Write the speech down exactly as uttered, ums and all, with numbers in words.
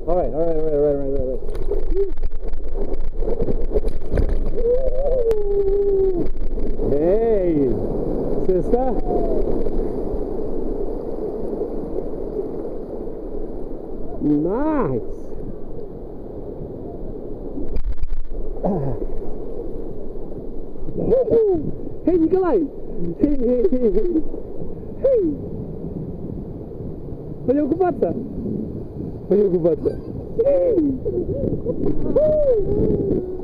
Alright, alright, alright, alright, alright, alright. Hey! Sister? Nice! Hey, Николай! Hey, hey, hey, hey! Hey! Пойдем купаться? Пойдем купаться! Hey!